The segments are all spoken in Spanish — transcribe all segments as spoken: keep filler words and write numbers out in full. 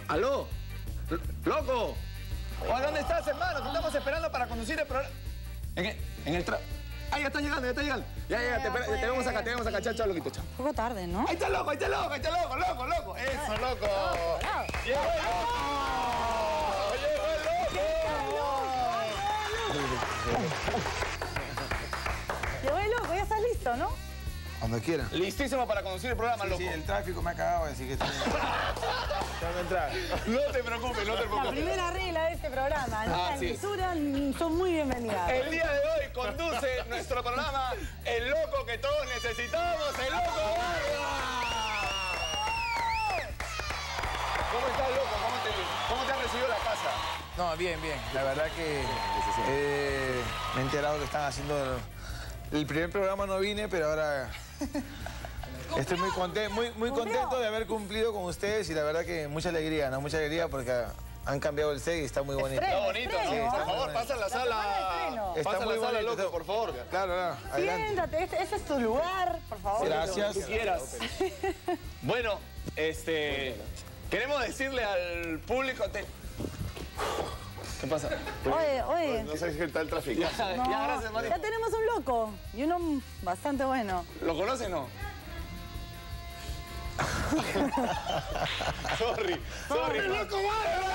¿Aló? ¡Loco! ¿O dónde estás, hermano? Te estamos esperando para conducir el programa. En el, en el tra... Ah, ya está llegando, ya está llegando. Ya, ya, ya, te, te, te vemos acá, te vemos acá. Chao, chao, loquito, chao. Un poco tarde, ¿no? Ahí está loco, ahí está loco, ahí está loco, loco, loco. Eso, loco. ¡Llegó el loco! ¡Llegó el loco! Llegó el loco, ya estás listo, ¿no? Cuando quieran. Listísimo para conducir el programa, Sí, loco. sí, el tráfico me ha cagado, así que tengo que entrar. No te preocupes, no te La preocupes. primera regla de este programa, ¿no? Ah, Las sí. lisuras son muy bienvenidas. El día de hoy conduce nuestro programa el loco que todos necesitamos, el loco Barba. ¿Cómo estás, loco? ¿Cómo te, cómo te ha recibido la casa? No, bien, bien. La verdad que eh, me he enterado que están haciendo... El primer programa no vine, pero ahora estoy muy contento, muy, muy contento de haber cumplido con ustedes y la verdad que mucha alegría, ¿no? Mucha alegría porque han cambiado el set y está muy bonito. Está bonito, estreno, sí. ¿ah? Por favor, pasa a la La semana de sala. estreno. Está Pasa a muy la sala, bonito. loco, por favor. Claro, claro, adelante. Siéntate, este, ese es tu lugar, por favor. Gracias. Tú quieras. Bueno, este... Queremos decirle al público... Te... ¿Qué pasa? Oye, oye. No sé si está el tráfico. Ya, No, ya, gracias, Mario. ya tenemos un loco y uno bastante bueno. ¿Lo conoce o no? Sorry, sorry. ¡El loco Barba!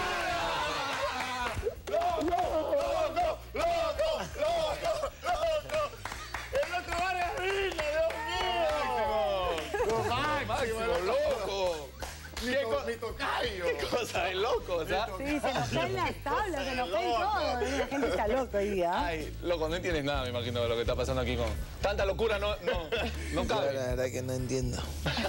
¡Loco, loco, loco, loco, loco! ¡El loco Barba vino, Dios mío! ¡Máximo, loco! ¿Qué, co Mi tocayo. ¿Qué cosa de loco, o sea? Sí, se nos caen las tablas, se nos caen todo. La gente está loca hoy día. Ay, loco, no entiendes nada, me imagino, de lo que está pasando aquí con... Tanta locura no, no, no Yo cabe. la verdad que no entiendo.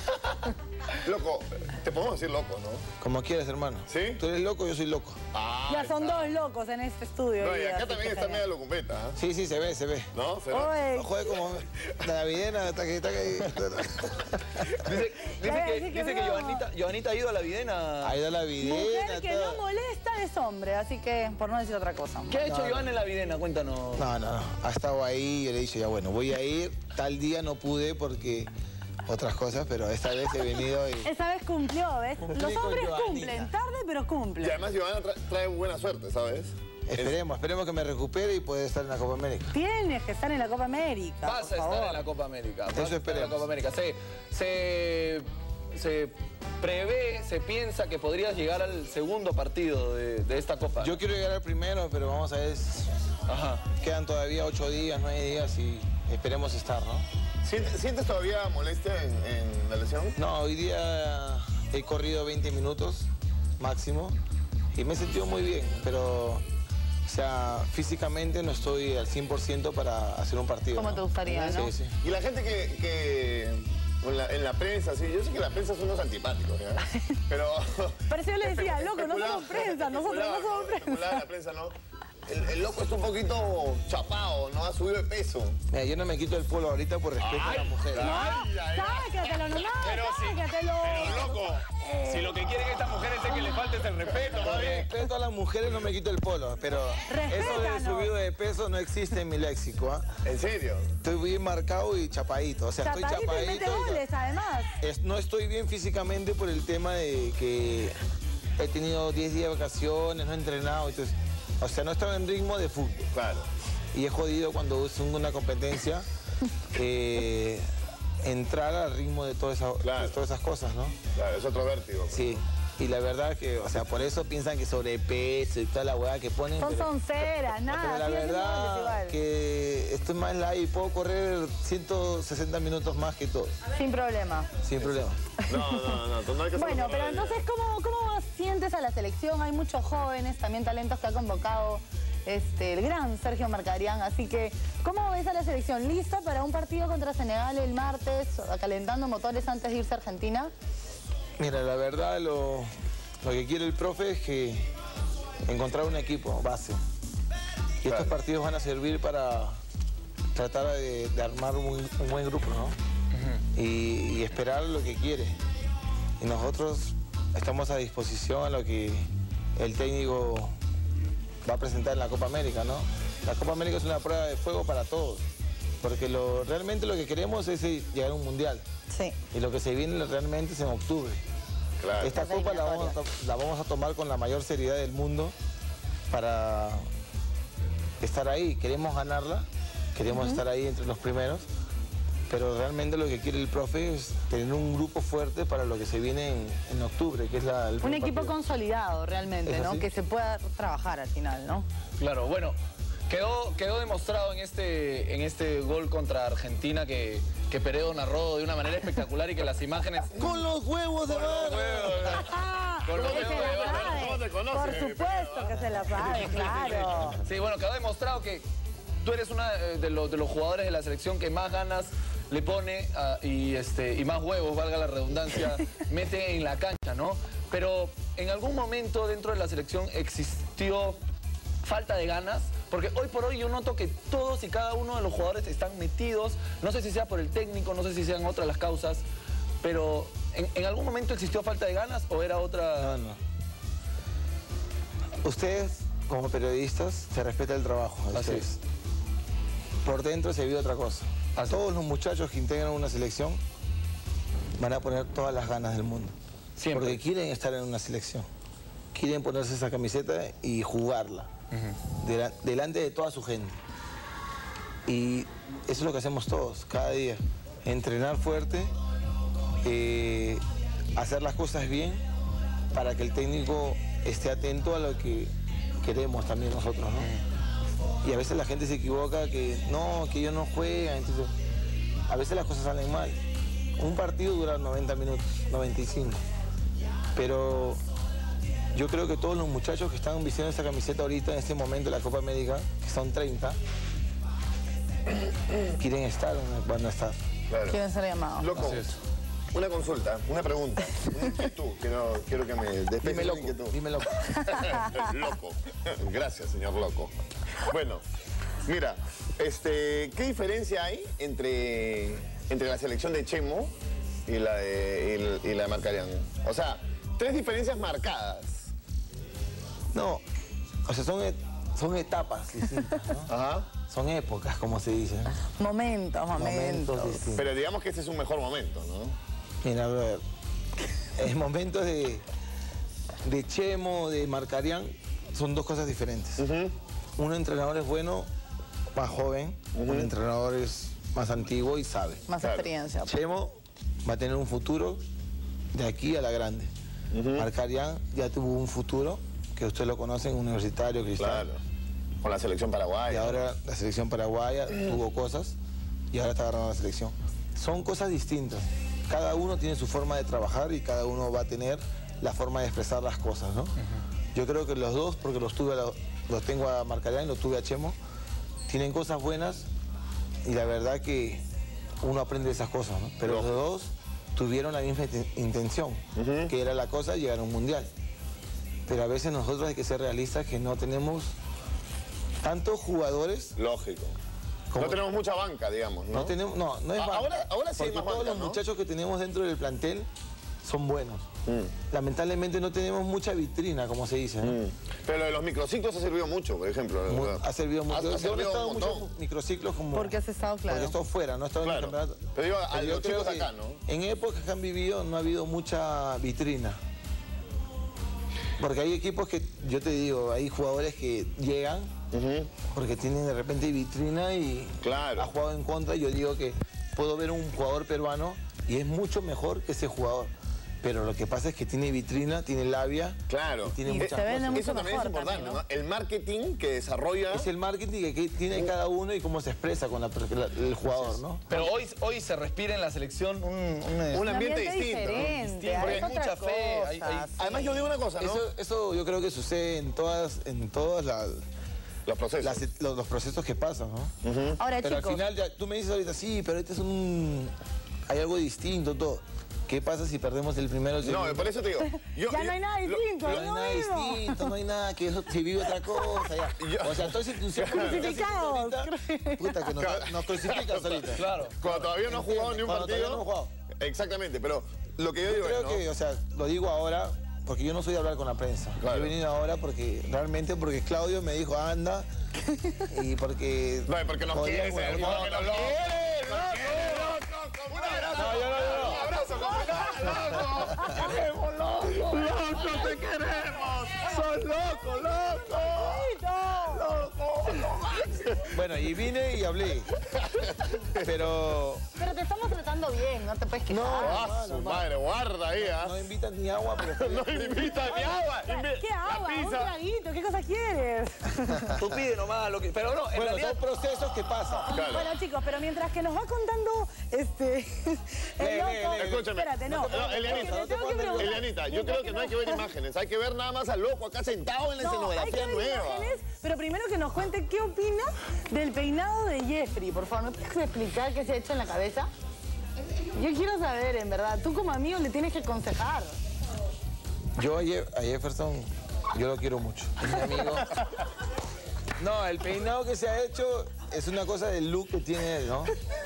Loco, te podemos decir loco, ¿no? Como quieras, hermano. ¿Sí? Tú eres loco, yo soy loco. Ah, Ya son dos locos en este estudio. no, hoy y día, acá así también que está genial. media locumbeta, ¿ah? Sí, sí, se ve, se ve. ¿No? ¿Será? Oye, No juegue como la navidena, hasta que está ahí. Dice, dice Ya, que, así que dice que no. Joanita, Joanita ha ido a la videna. Ha ido la videna, mujer que todo. no molesta es hombre, así que por no decir otra cosa. ¿Qué ha hecho Joana en la videna? Cuéntanos. No, no, no. Ha estado ahí, yo le he dicho, ya bueno, voy a ir. Tal día no pude porque otras cosas, pero esta vez he venido y... Esa vez cumplió, ¿ves? Cumplí Los con hombres Joanita. cumplen, tarde pero Y cumplen. además Giovanna tra trae buena suerte, ¿sabes? Esperemos, esperemos que me recupere y pueda estar en la Copa América. Tienes que estar en la Copa América. Vas a por estar favor. en la Copa América. Vas Eso a estar en la esperemos. Copa América. Se, se, se prevé, se piensa que podrías llegar al segundo partido de, de esta Copa. Yo quiero llegar al primero, pero vamos a ver, Ajá. quedan todavía ocho días, nueve días y esperemos estar, ¿no? ¿Sientes, ¿sientes todavía molestia en, en la lesión? No, hoy día he corrido veinte minutos máximo y me he sentido muy bien, pero, o sea, físicamente no estoy al cien por ciento para hacer un partido. Como ¿no? te gustaría, ¿no? Sí, sí. Y la gente que, que en, la, en la prensa, sí, yo sé que la prensa son unos antipáticos, ¿ya? Pero... Pero si yo le decía, loco, no especulaba- somos prensa, nosotros no especulaba, somos prensa. especulaba la prensa, ¿no? El, el loco está un poquito chapado, ¿no? Ha subido de peso. Mira, yo no me quito el polo ahorita por respeto a las mujeres. Ay, ay, ay. Sácatelo nomás, Pero sí, sácatelo. pero loco, si lo que quieren estas mujeres es que le faltes el respeto, Por más bien. respeto a las mujeres no me quito el polo, pero eso de Respétanos. subido de peso no existe en mi léxico, ¿ah? ¿En serio? Estoy bien marcado y chapadito, o sea, estoy Chapadito y chapadito. mete y- goles, además. Es- no estoy bien físicamente por el tema de que he tenido diez días de vacaciones, no he entrenado, entonces, o sea, no estaba en ritmo de fútbol. Claro. Y he jodido cuando es una competencia eh, entrar al ritmo de todas esas, Claro. de todas esas cosas, ¿no? Claro, es otro vértigo. Sí. Y la verdad que, o sea, por eso piensan que sobrepeso y toda la hueá que ponen. Son pero- sonceras, nada. pero la siguen siendo goles verdad igual. que estoy más live y puedo correr ciento sesenta minutos más que todos, Sin problema. sin problema. No, no, no, no hay que hacerlo Bueno, con pero rabia. entonces, ¿cómo, ¿cómo sientes a la selección? Hay muchos jóvenes, también talentos que ha convocado este, el gran Sergio Marcarián. Así que, ¿cómo ves a la selección? ¿Lista para un partido contra Senegal el martes, calentando motores antes de irse a Argentina? Mira, la verdad lo, lo que quiere el profe es que encontrar un equipo base. Y Claro. estos partidos van a servir para tratar de, de armar un, un buen grupo, ¿no? y, y esperar lo que quiere. Y nosotros estamos a disposición a lo que el técnico va a presentar en la Copa América, ¿no? La Copa América es una prueba de fuego para todos, porque lo, realmente lo que queremos es llegar a un mundial. Sí. Y lo que se viene realmente es en octubre. Claro. Esta copa la vamos, a to- la vamos a tomar con la mayor seriedad del mundo para estar ahí. Queremos ganarla, queremos uh-huh. estar ahí entre los primeros, pero realmente lo que quiere el profe es tener un grupo fuerte para lo que se viene en, en octubre, que es la... El un equipo partido. consolidado realmente, ¿no? Que se pueda trabajar al final, ¿no? Claro, bueno, quedó, quedó demostrado en este, en este gol contra Argentina que, que Peredo narró de una manera espectacular y que las imágenes... ¡Con los huevos de mar! Con los Que huevos se de la Bar. sabe. ¿Cómo te conoces, Por supuesto que se la sabe, claro. Sí, bueno, quedó demostrado que tú eres uno de los, de los jugadores de la selección que más ganas le pone uh, y, este, y más huevos, valga la redundancia, mete en la cancha, ¿no? Pero en algún momento dentro de la selección existió falta de ganas, porque hoy por hoy yo noto que todos y cada uno de los jugadores están metidos, no sé si sea por el técnico, no sé si sean otras las causas, pero ¿en, en algún momento existió falta de ganas o era otra...? No, no. Ustedes, como periodistas, se respeta el trabajo. Así ustedes. es. Por dentro se vive otra cosa. Así Todos los muchachos que integran una selección van a poner todas las ganas del mundo. Siempre. Porque quieren estar en una selección. Quieren ponerse esa camiseta y jugarla. Uh-huh. Dela- delante de toda su gente. Y eso es lo que hacemos todos, cada día. Entrenar fuerte, eh, hacer las cosas bien, para que el técnico esté atento a lo que queremos también nosotros, ¿no? Y a veces la gente se equivoca, que no, que ellos no juegan, entonces a veces las cosas salen mal. Un partido dura noventa minutos, noventa y cinco. Pero yo creo que todos los muchachos que están vistiendo esta camiseta ahorita, en este momento de la Copa América, que son treinta, quieren estar donde van a estar. Claro. Quieren ser llamados. Loco, una consulta, una pregunta, una inquietud. Quiero, quiero que me despejes Dime una loco, inquietud. dime loco. Loco. Gracias, señor Loco. Bueno, mira, este, ¿qué diferencia hay entre, entre la selección de Chemo y la de, y, y la de Marcarián? O sea, tres diferencias marcadas. No, o sea, son, et- son etapas distintas, ¿no? Ajá. Son épocas, como se dice, ¿no? Momentos, momentos. distintos. Pero digamos que este es un mejor momento, ¿no? Mira, brother, el momento de, de Chemo, de Marcarián, son dos cosas diferentes. Uh-huh. Un entrenador es bueno, más joven, Uh-huh. un entrenador es más antiguo y sabe. Más Claro. experiencia. Chemo va a tener un futuro de aquí a la grande. Uh-huh. Marcarián ya tuvo un futuro, que ustedes lo conocen, universitario, Cristal. Claro. Con la selección paraguaya. Y ahora la selección paraguaya tuvo cosas y ahora está agarrando la selección. Son cosas distintas. Cada uno tiene su forma de trabajar y cada uno va a tener la forma de expresar las cosas, ¿no? Uh-huh. Yo creo que los dos, porque los tuve, a la- los tengo a Marcarián y los tuve a Chemo, tienen cosas buenas y la verdad que uno aprende de esas cosas, ¿no? Pero los dos tuvieron la misma inten- intención, Uh-huh. que era la cosa llegar a un mundial. Pero a veces nosotros hay que ser realistas, que no tenemos tantos jugadores. Lógico. Como- No tenemos mucha banca, digamos, ¿no? No tenemos, no, no es A- banca, ahora- ahora sí hay porque más todos banca, los ¿no? muchachos que tenemos dentro del plantel son buenos. Mm. Lamentablemente no tenemos mucha vitrina, como se dice, ¿no? Mm. Pero lo de los microciclos ha servido mucho, por ejemplo. Mu- ¿verdad? ha servido mucho. Ha, ha Yo no he servido estado un en montón. muchos microciclos como... Porque has estado claro. Porque he estado fuera, no he estado Claro. en el campeonato. Pero digo, a Pero yo los creo chicos que acá, ¿no? En épocas que han vivido no ha habido mucha vitrina. Porque hay equipos que, yo te digo, hay jugadores que llegan Ujú. porque tienen de repente vitrina y Claro. ha jugado en contra. Yo digo que puedo ver un jugador peruano y es mucho mejor que ese jugador. Pero lo que pasa es que tiene vitrina, tiene labia. Claro. Y tiene Y muchas se vende cosas. mucho Eso también es mejor importante, también, ¿no? ¿no? El marketing que desarrolla... Es el marketing que tiene cada uno y cómo se expresa con la- la- el jugador, ¿no? Pero hoy, hoy se respira en la selección un, un- Un ambiente distinto, ¿no? diferente, Distinto, porque hay hay mucha otra fe, hay- cosa, hay- sí. Además, yo digo una cosa, ¿no? Eso, eso yo creo que sucede en todas, en todas las, Los procesos. las- los, los procesos que pasan, ¿no? Ahora, Pero chicos, al final ya, tú me dices ahorita, sí, pero este es un... hay algo distinto, todo. ¿Qué pasa si perdemos el primero? o el No, segundo? por eso te digo. yo- ya no yo- hay nada lo- distinto, No es hay lo nada mismo. distinto, no hay nada, que eso se vive otra cosa, ya. Yo- O sea, entonces tú Crucificados. puta, que nos, nos crucificas ahorita. Claro. Cuando todavía no has jugado ni un Cuando todavía partido. no hemos jugado. Exactamente, pero lo que yo digo Creo es, ¿no? que, o sea, lo digo ahora porque yo no soy de hablar con la prensa. Claro. Yo he venido ahora porque, realmente porque Claudio me dijo, anda, y porque... No, porque nos podíamos- quiere, porque nos quiere, loco. Un abrazo. No, yo no, yo no. Un abrazo, compadre. ¡Loco! ¡Te queremos, loco! ¡Loco, te queremos! ¡Sos loco, loco! ¡Loco! Bueno, y vine y hablé. Pero Pero te estamos tratando bien, no te puedes quejar. ¡Ah, su madre! Guarda ahí, ¿ah? no invitan ni agua, pero... No invita ni agua. invi- ¿Qué la agua? Un pizza. traguito, ¿qué cosa quieres? Tú pide nomás lo que... Pero no, en Bueno, realidad... son procesos que pasan. Claro. Bueno, chicos, pero mientras que nos va contando este el Lee, loco... lee, lee. Escúchame. Espérate, no. No, Elianita, Te no te tengo que pongas preguntar. Elianita, yo Mientras creo que no hay que ver imágenes, hay que ver nada más al loco acá sentado en la No, hay que escenografía ver nueva. imágenes, pero primero que nos cuente qué opina del peinado de Jeffrey. Por favor, ¿no tienes que explicar qué se ha hecho en la cabeza? Yo quiero saber, en verdad. Tú como amigo le tienes que aconsejar. Yo a, Jeff- a Jefferson, yo lo quiero mucho. Es mi amigo. No, el peinado que se ha hecho es una cosa del look que tiene él, ¿no?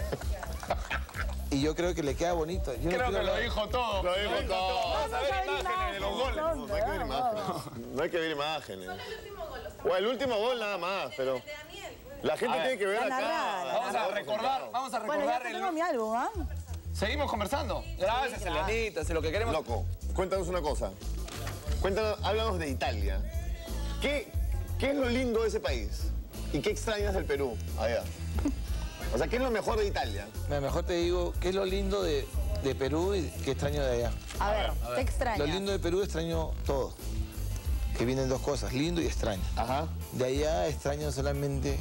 Y yo creo que le queda bonito. Yo no Creo quiero que lo hablar- dijo todo. Lo dijo todo. Vamos a ver imágenes de los goles. No, no hay que ver imágenes. No hay que ver imágenes. O el último gol nada más, pero... La gente tiene que ver la acá. narrada. Vamos a recordar, vamos a Bueno, ya recordar te tengo el... mi álbum, ¿ah? Seguimos conversando. Gracias, Elianita, si lo que queremos... Loco, cuéntanos una cosa. Cuéntanos, háblanos de Italia. ¿Qué, ¿Qué es lo lindo de ese país? ¿Y qué extrañas del Perú? Allá. O sea, ¿qué es lo mejor de Italia? Mira, mejor te digo, ¿qué es lo lindo de, de Perú y qué extraño de allá? A ver, ¿qué extrañas? Lo lindo de Perú extraño todo. Que vienen dos cosas, lindo y extraño. Ajá. De allá extraño solamente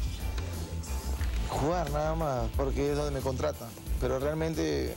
jugar nada más, porque es donde me contratan. Pero realmente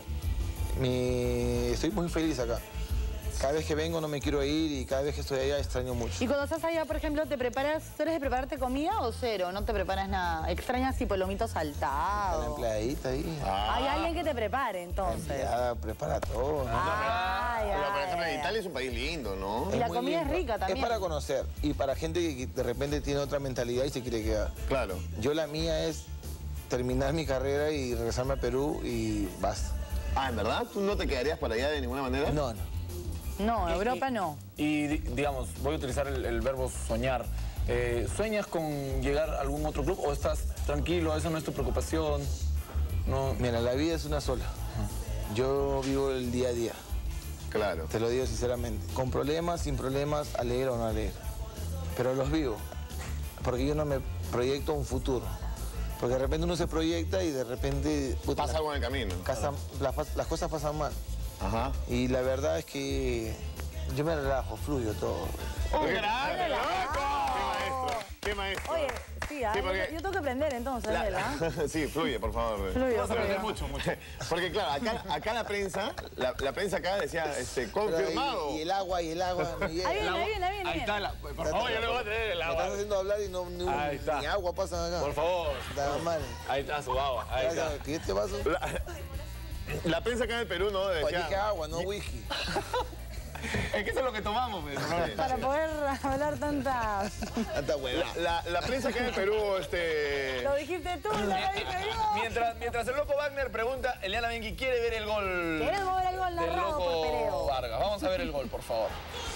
mi... estoy muy feliz acá. Cada vez que vengo no me quiero ir y cada vez que estoy allá extraño mucho. Y cuando estás allá, por ejemplo, ¿te preparas, tú eres de prepararte comida o cero? ¿No te preparas nada? ¿Extrañas tipo lomito La saltado? empleadita ahí. Hay alguien que te prepare, La entonces. empleada prepara todo, ¿no? Ay, Pero, por ay, ejemplo, ay. Italia es un país lindo, ¿no? Y la muy comida es lindo. rica también. Es para conocer y para gente que de repente tiene otra mentalidad y se quiere quedar. Claro. Yo la mía es terminar mi carrera y regresarme a Perú y basta. Ah, ¿en verdad? ¿Tú no te quedarías por allá de ninguna manera? No, no. No, Europa no. Y, di- digamos, voy a utilizar el, el verbo soñar. Eh, ¿Sueñas con llegar a algún otro club o estás tranquilo? ¿Esa no es tu preocupación? No. Mira, la vida es una sola. Yo vivo el día a día, Claro. te lo digo sinceramente. Con problemas, sin problemas, alegre o no alegre. Pero los vivo, porque yo no me proyecto un futuro. Porque de repente uno se proyecta y de repente... puta, Pasa algo en el camino. casa- las, las cosas pasan mal. Ajá. Y la verdad es que yo me relajo, fluyo todo. ¡Grande, loco! ¡Qué maestro! ¡Qué maestro! Oye, sí, ¿ah? Sí, yo, porque- yo tengo que aprender entonces, La- ¿verdad? sí, fluye, por favor. Fluye, Vamos a aprender fluye. mucho, mucho. Porque claro, acá, acá la prensa, la, la prensa acá decía, este, Pero confirmado. Y, y el agua, y el agua me llega. Ahí viene, ahí viene, ahí viene. Ahí está, la, por favor, yo le voy a traer el Me estás agua. haciendo hablar y no, ni, Ahí está. ni agua pasa acá. Por favor. Está mal. Ahí está su agua, ahí está. Gracias, ¿qué te pasa? La, la prensa acá en el Perú, ¿no? Pues Decía, dije agua, no whisky. Es que eso es lo que tomamos, pues, ¿no? Para poder hablar tantas... Tanta hueva. la, la, la prensa acá en el Perú, este... Lo dijiste tú, no lo dije yo. Mientras, mientras el loco Wagner pregunta, Eliana Benqui quiere ver el gol. ¿Quieres mover el gol del narrado por loco Pereo? Vargas. Vamos a ver el gol, por favor.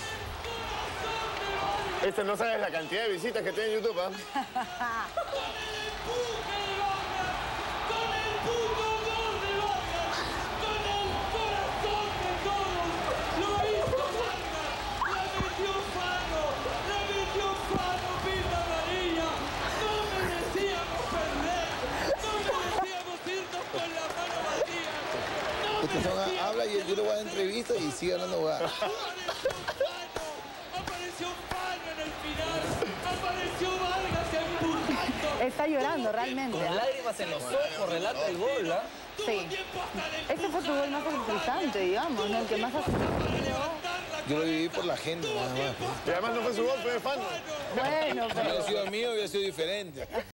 Este no sabes la cantidad de visitas que tiene en YouTube, ¿ah? Este son, habla y yo le voy a dar entrevista y sigue hablando hueá. Apareció Pano en el final, apareció Vargas empujando. Está llorando realmente. Con ¿ah? lágrimas en los ojos, relata el gol, ¿ah? Sí. Este fue tu gol más interesante, digamos, ¿no? El que más ha sufrido. Yo lo viví por la gente, nada más. Y además no fue su gol, fue de fan. Bueno, Si pero... hubiera sido mío, hubiera sido diferente.